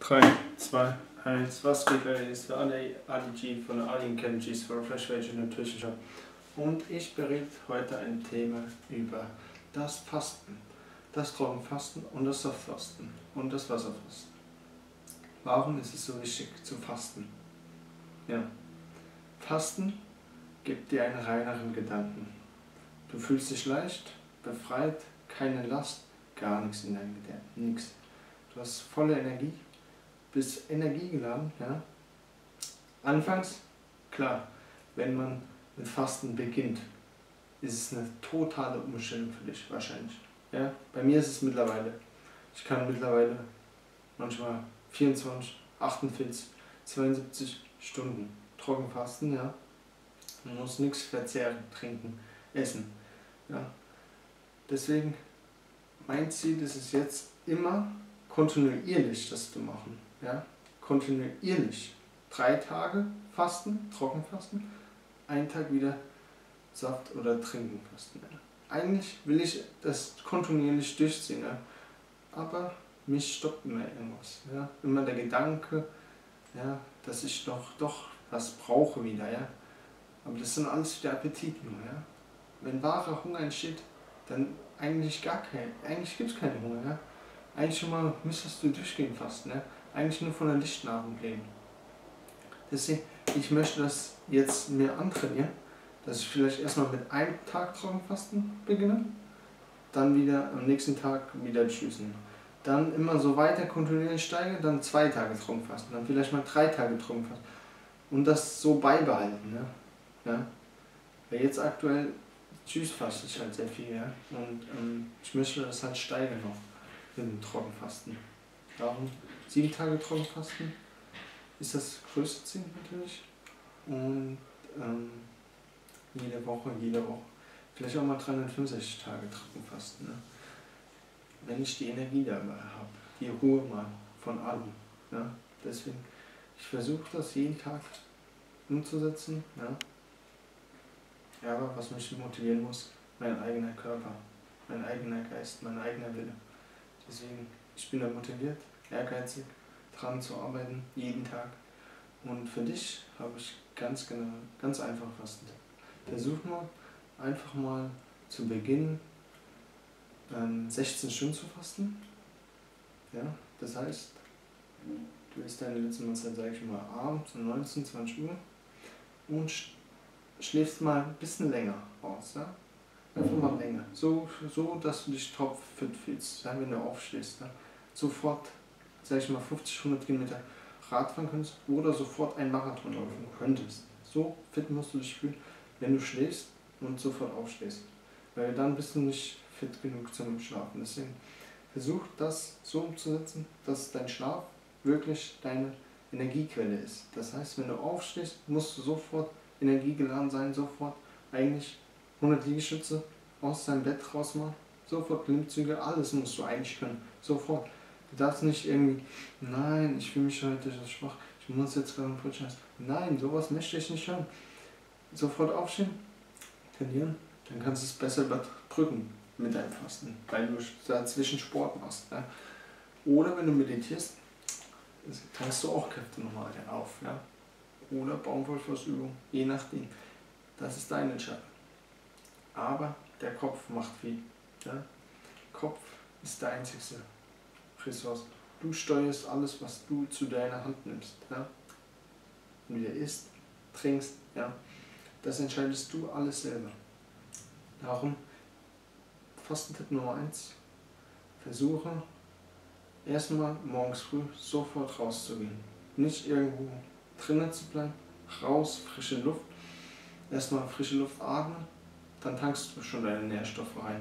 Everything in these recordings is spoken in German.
3, 2, 1, was geht, Leute? Ist der Ali G von der Alien Chemistries for Fresh Veg Nutrition. Und ich berät heute ein Thema über das Fasten, das Trockenfasten und das Saftfasten und das Wasserfasten. Warum ist es so wichtig zu fasten? Ja, Fasten gibt dir einen reineren Gedanken. Du fühlst dich leicht, befreit, keine Last, gar nichts in deinem Gedanken, nichts. Du hast volle Energie, bist energiegeladen. Ja? Anfangs, klar, wenn man mit Fasten beginnt, ist es eine totale Umstellung für dich wahrscheinlich. Ja? Bei mir ist es mittlerweile, ich kann mittlerweile manchmal 24, 48, 72 Stunden trocken fasten. Ja? Man muss nichts verzehren, trinken, essen. Ja? Deswegen, mein Ziel ist es jetzt immer kontinuierlich das zu machen. Ja? Kontinuierlich. 3 Tage fasten, Trockenfasten, 1 Tag wieder Saft oder Trinken fasten. Ja? Eigentlich will ich das kontinuierlich durchziehen, ja? Aber mich stoppt immer irgendwas. Ja? Immer der Gedanke, ja, dass ich doch was brauche wieder. Ja? Aber das sind alles der Appetit nur. Ja? Wenn wahrer Hunger entsteht, dann eigentlich gibt es keinen Hunger. Ja? Eigentlich schon mal müsstest du durchgehend fasten. Ja? Eigentlich nur von der Lichtnahrung leben. Deswegen, ich möchte das jetzt mir antrainieren, dass ich vielleicht erstmal mit 1 Tag Trockenfasten beginne, dann wieder am nächsten Tag wieder Tschüssen. Dann immer so weiter kontinuierlich steige, dann 2 Tage Trockenfasten, dann vielleicht mal 3 Tage Trockenfasten. Und das so beibehalten. Ja? Weil jetzt aktuell Tschüss faste ich halt sehr viel. Ja? Und ich möchte das halt steigern noch mit dem Trockenfasten. Darum 7 Tage Trockenfasten ist das größte Ziel natürlich. Und jede Woche, vielleicht auch mal 365 Tage Trockenfasten. Ne? Wenn ich die Energie dabei habe, die Ruhe mal von allem. Ja? Deswegen, ich versuche das jeden Tag umzusetzen. Ja? Aber was mich motivieren muss, mein eigener Körper, mein eigener Geist, mein eigener Wille. Deswegen, ich bin da motiviert, ehrgeizig, dran zu arbeiten, jeden Tag. Und für dich habe ich ganz einfach Fasten. Versuch mal, einfach mal zu Beginn 16 Stunden zu fasten. Ja? Das heißt, du isst deine letzte Mahlzeit, sage ich mal, abends um 19, 20 Uhr und schläfst mal ein bisschen länger aus. Ja? Einfach mal länger. So, dass du dich topfit fühlst, ja, wenn du aufstehst. Ja? Sofort, sag ich mal, 50, 100 Kilometer Radfahren könntest oder sofort einen Marathon laufen könntest. So fit musst du dich fühlen, wenn du schläfst und sofort aufstehst. Weil dann bist du nicht fit genug zum Schlafen. Deswegen versuch das so umzusetzen, dass dein Schlaf wirklich deine Energiequelle ist. Das heißt, wenn du aufstehst, musst du sofort energiegeladen sein, sofort eigentlich 100 Liegestütze aus deinem Bett rausmachen, sofort Klimmzüge, alles musst du eigentlich können, sofort. Du darfst nicht irgendwie, nein, ich fühle mich heute so schwach, ich muss jetzt gerade einen Putsch. Nein, sowas möchte ich nicht hören. Sofort aufstehen, trainieren, dann kannst du es besser überbrücken mit deinem Fasten, weil du dazwischen Sport machst. Ja? Oder wenn du meditierst, tankst du auch Kräfte nochmal auf. Ja? Oder Baumwollfaustübung, je nachdem. Das ist deine Entscheidung. Aber der Kopf macht viel. Ja? Kopf ist der einzigste Ressource. Du steuerst alles, was du zu deiner Hand nimmst. Ja? Und wie du isst, trinkst, ja? Das entscheidest du alles selber. Darum, Fastentipp Nummer 1, versuche erstmal morgens früh sofort rauszugehen. Nicht irgendwo drinnen zu bleiben, raus, frische Luft. Erstmal frische Luft atmen, dann tankst du schon deine Nährstoffe rein.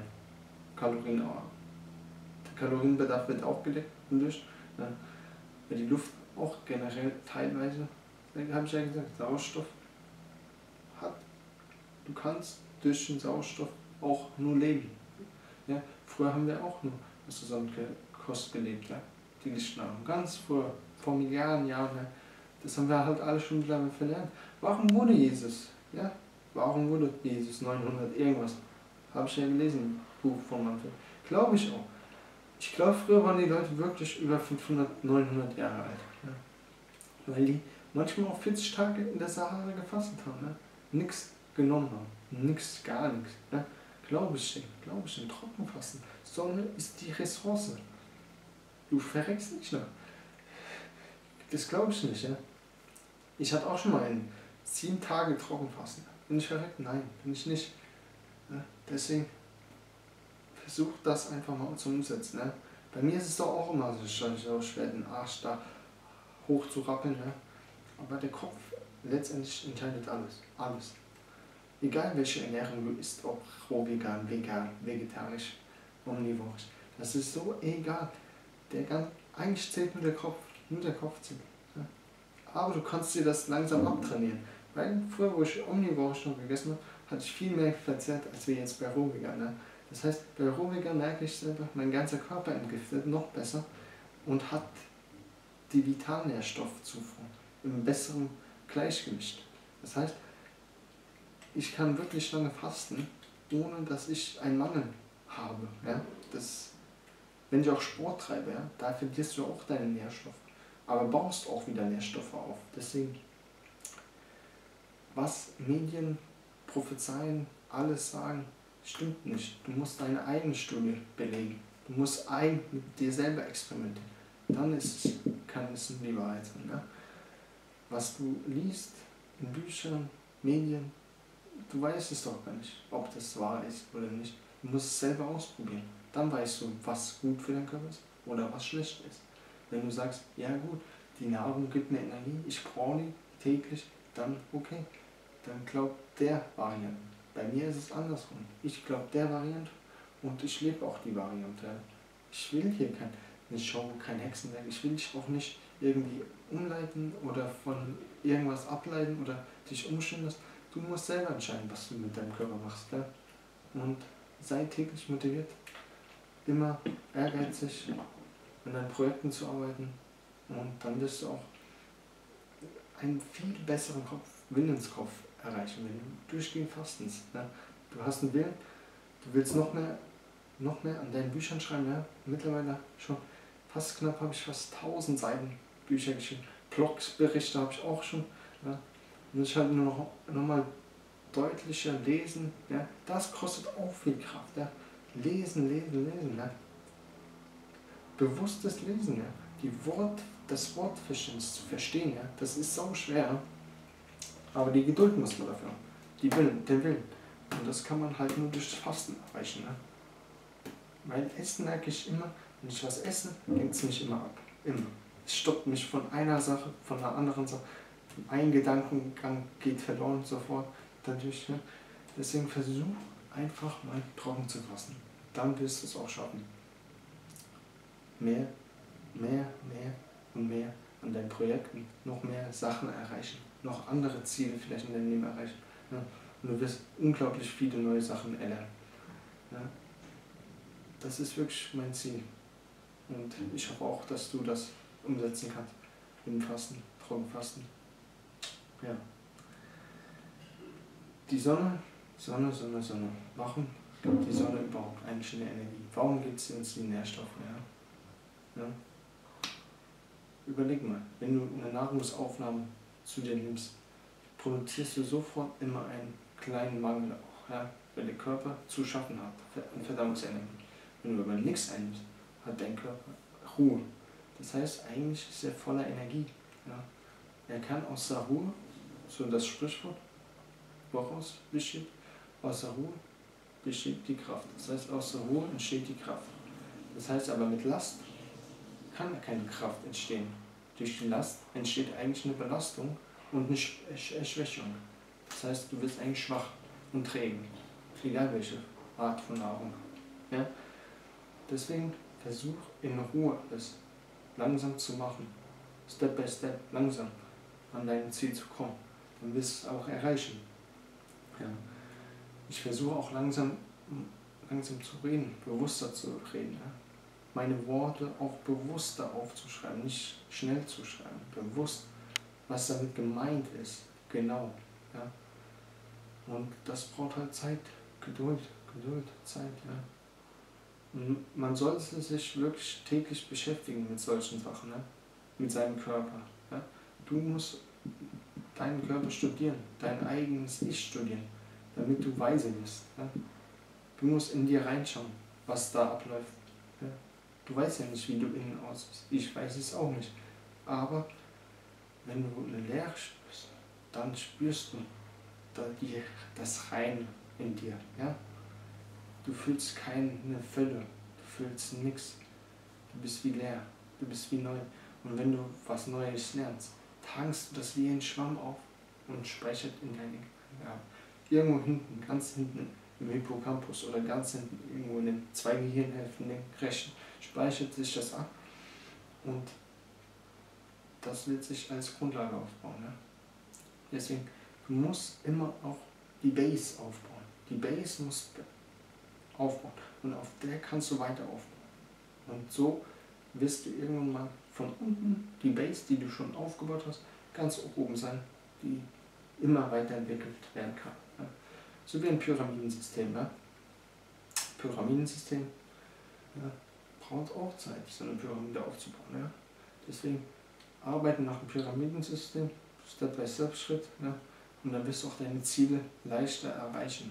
Der Kalorienbedarf wird aufgedeckt durch. Ja. Weil die Luft auch generell teilweise, habe ich ja gesagt, Sauerstoff hat. Du kannst durch den Sauerstoff auch nur leben. Ja. Früher haben wir auch nur aus der Sonnenkost gelebt. Ja. Die Lichtnahrung. Ganz früher, vor Milliarden Jahren. Ja. Das haben wir halt alle schon mittlerweile verlernt. Warum wurde Jesus? Ja. Warum wurde Jesus 900 irgendwas? Habe ich ja gelesen im Buch von Manfred. Glaube ich auch. Ich glaube, früher waren die Leute wirklich über 500, 900 Jahre alt. Ja. Weil die manchmal auch 40 Tage in der Sahara gefastet haben. Ne? Nichts genommen haben. Nichts, gar nichts. Ne? Glaube ich nicht. Trockenfasten. Sonne ist die Ressource. Du verreckst nicht, ne? Das glaube ich nicht. Ja? Ich hatte auch schon mal 7 Tage Trockenfasten. Bin ich verreckt? Nein, bin ich nicht. Ja? Deswegen versuch das einfach mal zu umsetzen. Ne? Bei mir ist es doch auch immer so schwer, den Arsch da hoch zu rappeln. Ne? Aber der Kopf letztendlich entscheidet alles. Alles. Egal welche Ernährung du isst, ob roh, vegan, vegetarisch, omnivorisch. Das ist so egal. Eigentlich zählt nur der Kopf. Nur der Kopf zählt. Ja? Aber du kannst dir das langsam abtrainieren. Weil früher, wo ich omnivorisch noch gegessen habe, hatte ich viel mehr verzehrt, als wir jetzt bei roh vegan. Ne? Das heißt, bei roh vegan merke ich selber, mein ganzer Körper entgiftet noch besser und hat die Vitalnährstoffzufuhr im besseren Gleichgewicht. Das heißt, ich kann wirklich lange fasten, ohne dass ich einen Mangel habe. Ja? Wenn ich auch Sport treibe, ja, da verlierst du auch deine Nährstoffe, aber baust auch wieder Nährstoffe auf. Deswegen, was Medien prophezeien, alles sagen, stimmt nicht. Du musst deine eigene Studie belegen. Du musst mit dir selber experimentieren. Dann kann es die Wahrheit sein. Ja? Was du liest in Büchern, Medien, du weißt es doch gar nicht, ob das wahr ist oder nicht. Du musst es selber ausprobieren. Dann weißt du, was gut für deinen Körper ist oder was schlecht ist. Wenn du sagst, ja gut, die Nahrung gibt mir Energie, ich brauche die täglich, dann okay. Dann glaubt der Variante. Bei mir ist es andersrum. Ich glaube der Variante und ich lebe auch die Variante. Ich will hier keine Show, kein Hexenwerk. Ich will dich auch nicht irgendwie umleiten oder von irgendwas ableiten oder dich umstellen lassen. Du musst selber entscheiden, was du mit deinem Körper machst. Gell? Und sei täglich motiviert, immer ehrgeizig, an deinen Projekten zu arbeiten und dann wirst du auch einen viel besseren Willenskopf erreichen, wenn du durchgehend fastest. Ne? Du hast einen Willen, du willst noch mehr an deinen Büchern schreiben. Ja? Mittlerweile schon habe ich fast 1000 Seiten Bücher geschrieben. Blogberichte habe ich auch schon. Ja? Und ich halt nur noch mal deutlicher lesen. Ja? Das kostet auch viel Kraft. Ja? Lesen. Ja? Bewusstes Lesen. Ja? Das Wortverständnis zu verstehen, ja? Das ist so schwer. Aber die Geduld muss man dafür haben. Den Willen. Und das kann man halt nur durch das Fasten erreichen. Ne? Weil Essen merke ich immer, wenn ich was esse, lenkt es mich immer ab. Immer. Es stoppt mich von einer Sache, von einer anderen Sache. Ein Gedankengang geht verloren sofort dadurch. Ne? Deswegen versuch einfach mal trocken zu fassen. Dann wirst du es auch schaffen. Mehr und mehr an deinen Projekten, noch mehr Sachen erreichen, noch andere Ziele vielleicht in deinem Leben erreichen. Ja? Und du wirst unglaublich viele neue Sachen erlernen. Ja? Das ist wirklich mein Ziel. Und ich hoffe auch, dass du das umsetzen kannst. Im Fasten, Trockenfasten. Ja. Die Sonne. Warum gibt die Sonne überhaupt eigentlich eine Energie? Warum gibt sie uns die Nährstoffe? Ja? Ja? Überleg mal, wenn du eine Nahrungsaufnahme zu dir nimmst, produzierst du sofort immer einen kleinen Mangel auch, ja? Weil der Körper zu schaffen hat an Verdauungsenergie. Wenn du aber nichts einnimmst, hat dein Körper Ruhe. Das heißt, eigentlich ist er voller Energie. Ja? Er kann aus der Ruhe, so das Sprichwort, woraus besteht? Aus der Ruhe besteht die Kraft. Das heißt, aus der Ruhe entsteht die Kraft. Das heißt aber, mit Last kann keine Kraft entstehen. Durch die Last entsteht eigentlich eine Belastung und eine Schwächung. Das heißt, du wirst eigentlich schwach und träge, egal welche Art von Nahrung. Ja? Deswegen versuch in Ruhe es langsam zu machen, Step by Step, langsam an dein Ziel zu kommen. Dann wirst du es auch erreichen. Ja. Ich versuche auch langsam zu reden, bewusster zu reden. Ja? Meine Worte auch bewusster aufzuschreiben, nicht schnell zu schreiben, bewusst, was damit gemeint ist, genau. Ja? Und das braucht halt Zeit, Geduld, Zeit. Ja? Und man sollte sich wirklich täglich beschäftigen mit solchen Sachen, ne? Mit seinem Körper. Ja? Du musst deinen Körper studieren, dein eigenes Ich studieren, damit du weise wirst. Ja? Du musst in dir reinschauen, was da abläuft. Ja? Du weißt ja nicht, wie du innen aussiehst. Ich weiß es auch nicht. Aber wenn du eine Leere spürst, dann spürst du das Rein in dir. Ja? Du fühlst keine Fülle, du fühlst nichts. Du bist wie leer, du bist wie neu. Und wenn du was Neues lernst, tankst du das wie ein Schwamm auf und speichert in deine irgendwo hinten, ganz hinten im Hippocampus oder ganz hinten irgendwo in den 2 Gehirnhälften, den rechten, speichert sich das ab und das wird sich als Grundlage aufbauen. Ne? Deswegen, du musst immer auch die Base aufbauen. Die Base muss aufbauen und auf der kannst du weiter aufbauen. Und so wirst du irgendwann mal von unten die Base, die du schon aufgebaut hast, ganz oben sein, die immer weiterentwickelt werden kann. Ja. So wie ein Pyramidensystem. Ja. Pyramidensystem braucht auch Zeit, so eine Pyramide aufzubauen. Ja. Deswegen arbeiten nach dem Pyramidensystem, Step by Step Schritt, ja, und dann wirst du auch deine Ziele leichter erreichen.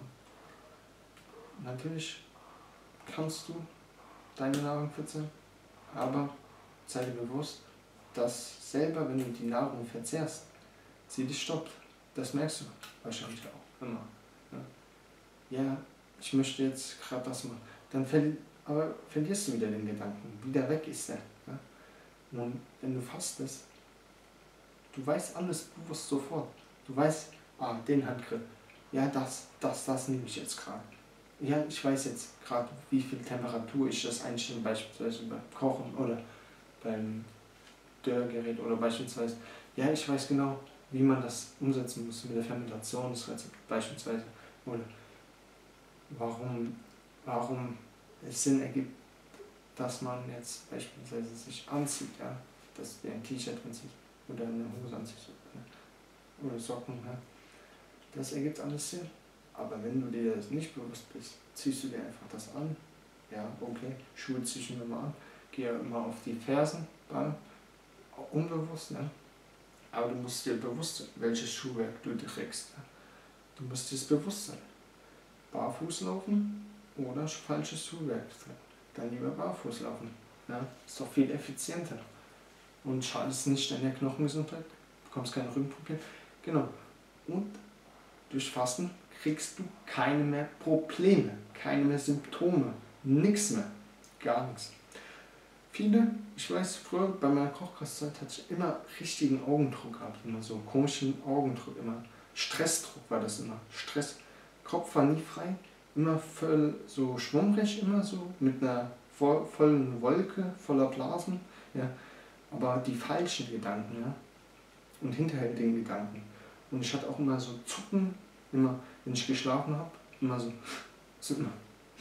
Ja. Natürlich kannst du deine Nahrung verzehren, aber sei dir bewusst, dass selber, wenn du die Nahrung verzehrst, sie dich stoppt. Das merkst du wahrscheinlich auch immer. Ja, ich möchte jetzt gerade das machen. Dann verlierst du wieder den Gedanken. Wieder weg ist der. Ja? Und wenn du fastest, du weißt alles bewusst sofort. Du weißt, den Handgriff. Ja, das nehme ich jetzt gerade. Ja, ich weiß jetzt gerade, wie viel Temperatur ich das einstelle, beispielsweise beim Kochen oder beim Dörrgerät oder beispielsweise. Ja, ich weiß genau, wie man das umsetzen muss mit der Fermentationsrezept beispielsweise. Oder warum es Sinn ergibt, dass man jetzt beispielsweise sich anzieht, ja, dass der ein T-Shirt anzieht oder eine Hose anzieht oder Socken. Ja. Das ergibt alles Sinn. Aber wenn du dir das nicht bewusst bist, ziehst du dir einfach das an. Ja, okay, Schuhe ziehst du mir mal an, gehe immer auf die Fersen, unbewusst, ne? Aber du musst dir bewusst sein, welches Schuhwerk du trägst. Ne? Du musst dir das bewusst sein. Barfuß laufen oder falsches Schuhwerk tragen. Dann lieber barfuß laufen. Ja? Ist doch viel effizienter. Und schadest nicht deiner Knochengesundheit, bekommst keine Rückenprobleme. Genau. Und durch Fasten kriegst du keine mehr Probleme, keine mehr Symptome, nichts mehr, gar nichts. Viele, ich weiß, früher bei meiner Kochkostzeit hatte ich immer richtigen Augendruck gehabt, immer so komischen Augendruck, immer Stressdruck war das immer, Stress, Kopf war nie frei, immer voll so schwummrig, immer so mit einer vollen Wolke, voller Blasen, ja, aber die falschen Gedanken, ja, und hinterhältigen Gedanken. Und ich hatte auch immer so Zucken, immer, wenn ich geschlafen habe, immer so immer.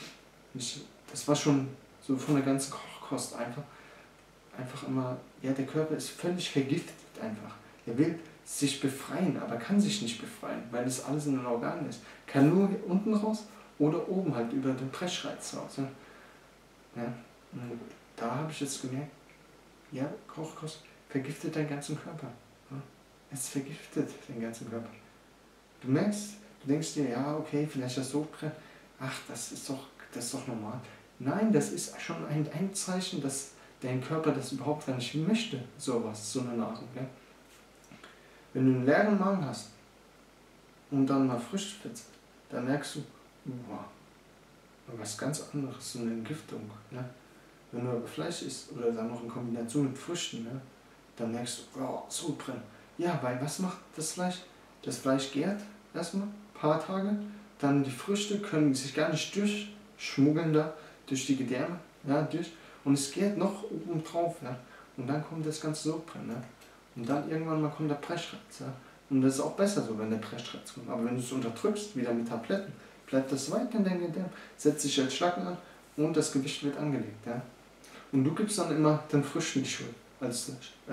Das war schon so von der ganzen Kochkost einfach immer, ja, der Körper ist völlig vergiftet einfach. Er will sich befreien, aber kann sich nicht befreien, weil das alles in den Organen ist. Kann nur unten raus oder oben halt über den Brechreiz raus. Ja. Ja. Und da habe ich jetzt gemerkt, ja, Kochkost vergiftet deinen ganzen Körper. Ja. Es vergiftet den ganzen Körper. Du merkst, du denkst dir, ja, okay, vielleicht das Sodbrennen, ach, das ist doch normal. Nein, das ist schon ein Zeichen, dass dein Körper das überhaupt gar nicht möchte, sowas, so eine Nahrung. Ja? Wenn du einen leeren Magen hast und dann mal frisch fetzt, dann merkst du, wow, was ganz anderes, so eine Entgiftung. Ja? Wenn du aber Fleisch isst oder dann noch in Kombination mit Früchten, ja, dann merkst du, wow, Sodbrennen. Ja, weil was macht das Fleisch? Das Fleisch gärt erstmal ein paar Tage, dann die Früchte können sich gar nicht durchschmuggeln da, durch die Gedärme, ja, und es gärt noch oben drauf, ja, und dann kommt das ganze Sodbrennen, ja, und dann irgendwann mal kommt der Brechreiz, ja, und das ist auch besser so, wenn der Brechreiz kommt, aber wenn du es unterdrückst, wieder mit Tabletten, bleibt das weiter in deinem Gedärm, setzt sich als Schlacken an und das Gewicht wird angelegt, ja, und du gibst dann immer den Früchten die Schuld, als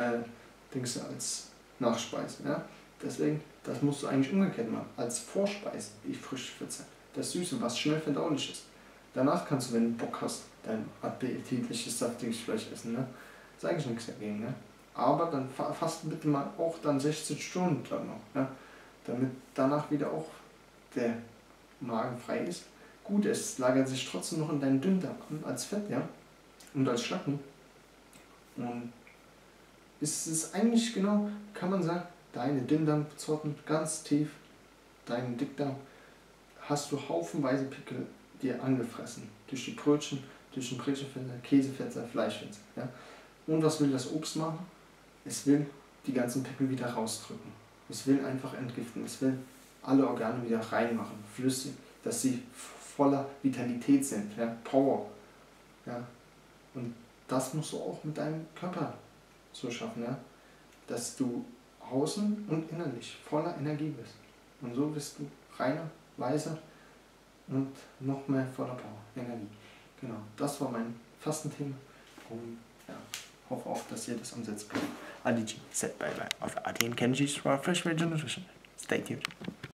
Nachspeise, ja, deswegen, das musst du eigentlich umgekehrt machen, als Vorspeise, die frisch verzehrt, das Süße, was schnell verdaulich ist. Danach kannst du, wenn du Bock hast, dein appetitliches, saftiges Fleisch essen. Ne? Ist eigentlich nichts dagegen. Ne? Aber dann fasten bitte mal auch dann 16 Stunden dann noch. Ne? Damit danach wieder auch der Magen frei ist. Gut, es lagert sich trotzdem noch in deinen Dünndarm an als Fett, ja, und als Schlacken. Und es ist eigentlich genau, kann man sagen, deine Dünndarmzotten ganz tief, deinen Dickdarm, hast du haufenweise Pickel dir angefressen. Durch die Brötchen, durch den Brötchenfetzer, Käsefetzer, Fleischfetzer. Ja. Und was will das Obst machen? Es will die ganzen Pickel wieder rausdrücken. Es will einfach entgiften. Es will alle Organe wieder reinmachen, flüssig, dass sie voller Vitalität sind, ja, Power. Ja. Und das musst du auch mit deinem Körper so schaffen, ja, dass du außen und innerlich voller Energie bist. Und so bist du reiner, weiser und noch mehr voller Power, Energie. Genau, das war mein Fastenthema. Und ja, hoffe auch, dass ihr das umsetzen könnt. Adi G, said bye bye auf Adi and Kenji's for Fresh Veg Nutrition. Stay tuned.